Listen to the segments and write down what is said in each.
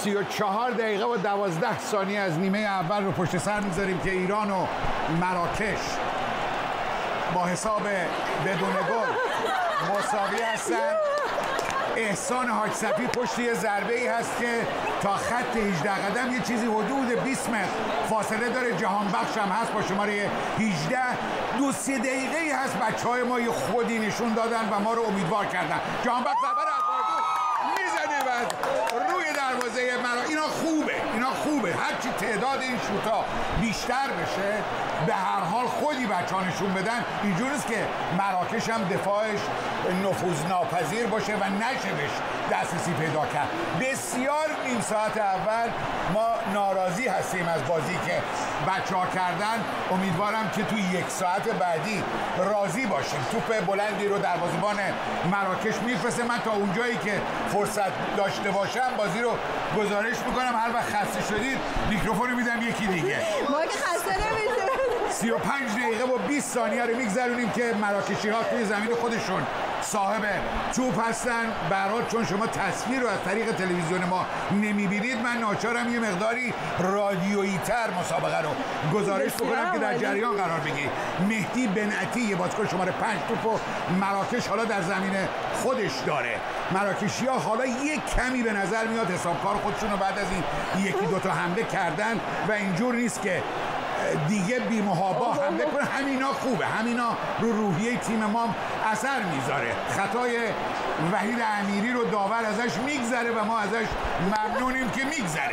34 دقیقه و 12 ثانیه از نیمه اول رو پشت سر میذاریم که ایران و مراکش با حساب بدون گل مساوی هستن. احسان حاجصفی پشت یه ضربه ای هست که تا خط 18 قدم یه چیزی حدود 20 متر فاصله داره. جهانبخش هم هست با شماره 18. 2-3 دقیقه ای هست بچهای ما یه خودی نشون دادن و ما رو امیدوار کردن. جهانبخش ضربه رو از میزنه و روی دروازه اینا خوبه. هرچی تعداد این شوتا بیشتر بشه به هر حال خودی بچه‌ها نشون بدن. اینجوری است که مراکش هم دفاعش نفوذناپذیر باشه و نشه بهش دسترسی پیدا کرد. بسیار نیم ساعت اول ما ناراضی هستیم از بازی که بچه‌ها کردن. امیدوارم که توی یک ساعت بعدی راضی باشیم. توپ بلندی رو دروازه‌بان مراکش میفرسته. من تا اونجایی که فرصت داشته باشم بازی رو گزارش میکنم. هر وقت خسته شدید میکروفون رو میدم یکی دیگه. ما که خسته نمیشیم. 35 دقیقه و 20 ثانیه رو میگذرونیم که مراکشی‌ها توی زمین خودشون صاحب توپ هستن. به هر حال چون شما تصویر رو از طریق تلویزیون ما نمیبینید من ناچارم یه مقداری رادیویی تر مسابقه رو گزارش بکنم که در جریان قرار بگیرید. مهدی بنعتی یه بازیکن شماره 5 توپو مراکش حالا در زمین خودش داره. مراکشی‌ها حالا یک کمی به نظر میاد حسابکار خودشون رو بعد از این یکی دوتا حمله کردن و اینجور نیست که دیگه بی‌محابا حمله کنه. همینا خوبه، همینا رو روحیه تیم ما اثر میذاره. خطای وحید امیری رو داور ازش میگذره و ما ازش ممنونیم که میگذره.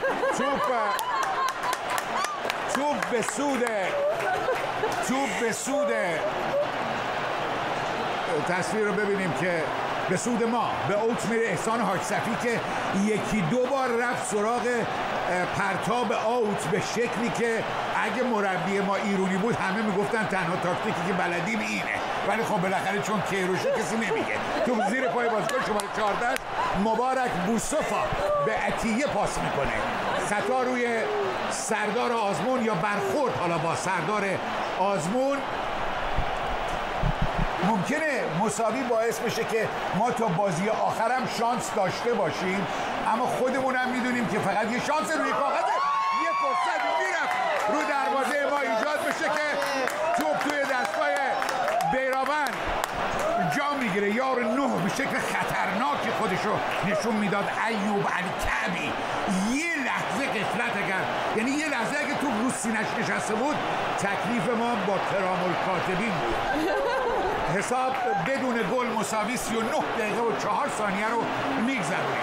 توپ به سود تصویر رو ببینیم که به سود ما به اوت میره. احسان حاجصفی که یکی دو بار رفت سراغ پرتاب آوت به شکلی که اگه مربی ما ایرانی بود همه میگفتن تنها تاکتیکی که بلدیم اینه، ولی خب بالاخره چون کیروشه کسی نمیگه. تو زیر پای بازیکن شماره 14 مبارک بوصفا به عطیه پاس میکنه. خطا روی سردار آزمون یا برخورد حالا با سردار آزمون ممکنه مساوی باعث بشه که ما تا بازی آخرم شانس داشته باشیم، اما خودمون هم میدونیم که فقط یه شانس روی کاغذه. یه فرصت میرفت رو دروازه ما ایجاد بشه که توپ توی دستگاه بیرابن جا میگیره. یار 9 به شکل خطرناکی خودشو نشون میداد. ایوب الکعبی یه لحظه غفلت کرد، یعنی یه لحظه اگه توپ رو سینه‌اش نشسته بود تکلیف ما با کرام الکاتبین بود. حساب بدون گل مساوی 39 دقیقه و 4 ثانیه رو میگذرونیم.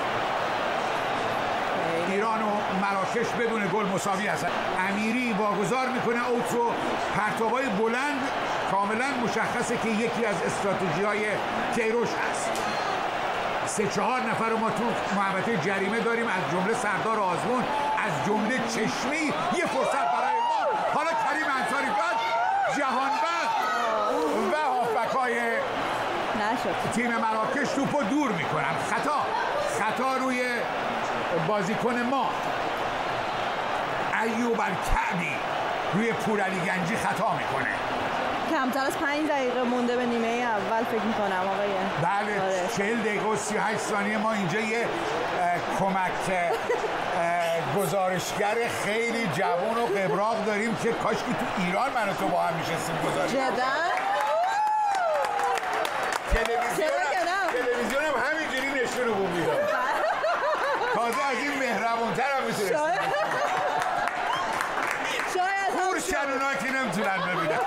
ایران و مراکش بدون گل مساوی هستن. امیری واگذار میکنه اوت رو. پرتابای بلند کاملا مشخصه که یکی از استراتژی‌های کیروش هست. 3-4 نفر رو ما تو محوطه جریمه داریم، از جمله سردار آزمون، از جمله چشمی. یه فرصت برای ما. حالا کریم انصاری بعد جهانبخش و هافبک‌های تیم مراکش توپو دور میکنن. خطا روی بازیکن ما ایوب الکعبی روی پورعلی گنجی خطا میکنه. کمتر از 5 دقیقه مونده به نیمه اول فکر میکنم آقای. بله 40 دقیقه و 38 ثانیه. ما اینجا یه کمک گزارشگر خیلی جوان و قبراق داریم که کاش که تو ایران من و تو با هم میشستیم گزارش. تلویزیون هم همینجوری نشون رو میداد. تازه از این مهربونتر هم میتونست. شاید کورشن اونا که نمیتونن ببینن.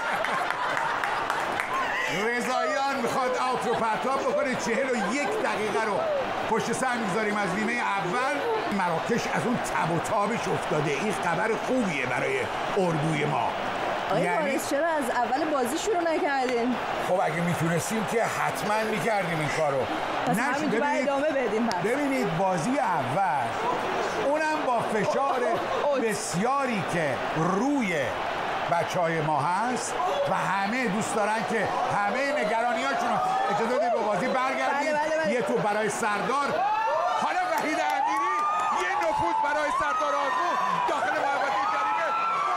رضاییان میخواد آوت رو پرتاب بکنه. 41 دقیقه رو پشت سر میگذاریم از نیمه اول. مراکش از اون تب و تابش افتاده. این خبر خوبیه برای اردوی ما. یعنی چرا از اول بازی شروع نکردین؟ خب اگه میتونستیم که حتما میکردیم این کارو. پس همینجا باید ادامه بدیم. ببینید بازی اول اونم با فشار بسیاری که روی بچهای ما هست و همه دوست دارن که همه نگرانیاشون رو اجازه بدید به بازی برگردیم. بله. یه توپ برای سردار. حالا وحید امیری یه نفوذ برای سردار آزمون داخل محوطه جریمه.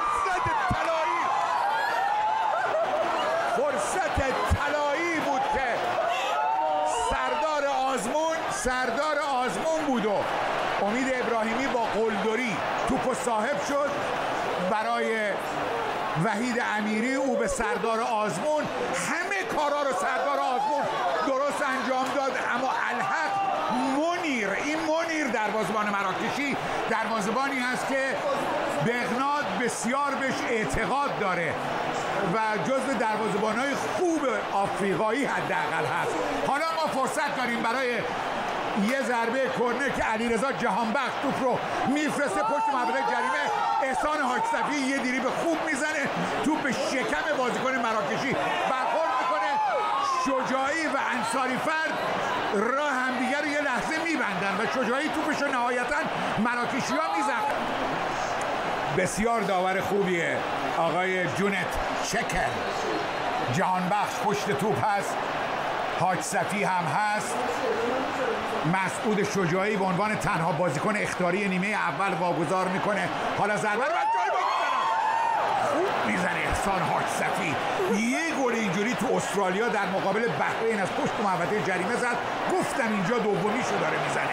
فرصت طلایی بود که سردار آزمون بود و امید ابراهیمی با قلدری توپ صاحب شد برای وحید امیری. او به سردار آزمون، همه کارا رو سردار آزمون درست انجام داد، اما الحق منیر، این منیر دروازه‌بان مراکشی دروازه‌بانی است که بغناد بسیار بهش اعتقاد داره و جزو دروازه‌بان‌های خوب آفریقایی حداقل هست. حالا ما فرصت داریم برای یه ضربه کرنر که علیرضا جهانبخش توپ رو میفرسته پشت محوطه جریمه. احسان حاج‌صفی یه دریبل خوب میزنه، توپ به شکم بازیکن مراکشی برخورد میکنه. شجاعی و انصاری فرد راه همدیگر رو یه لحظه میبندن و شجاعی توپش رو نهایتا مراکشی‌ها میزنن. بسیار داور خوبیه آقای جونت شکر. جهانبخش پشت توپ هست، حاج‌صفی هم هست. مسعود شجاعی به عنوان تنها بازیکن اخطاری نیمه اول واگذار میکنه. حالا ضربه رو جای خوب میزنه احسان حاج‌صفی. یه گل اینجوری تو استرالیا در مقابل بحرین از پشت محوطه جریمه زد. گفتم اینجا دومیشو داره میزنه.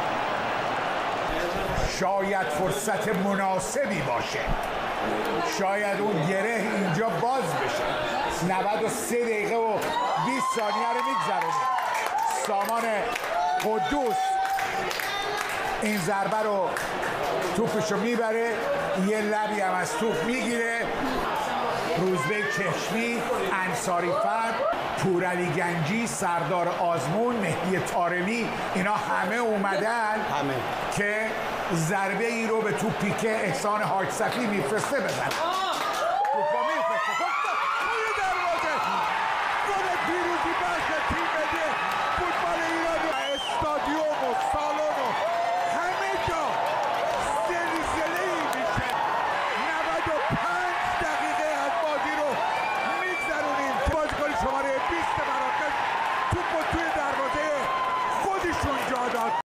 شاید فرصت مناسبی باشه، شاید اون گره اینجا باز بشه. 93 دقیقه و 20 ثانیه رو میگذرونه. سامان قدوس این ضربه رو توپشو میبره، یه لبی هم از توپ میگیره. روزبه چشمی، انصاری فرد، پورعلی گنجی، سردار آزمون، مهدی طارمی، اینا همه اومدن که ضربه ای رو به توپی که احسان حاج‌صفی میفرسته بزنن.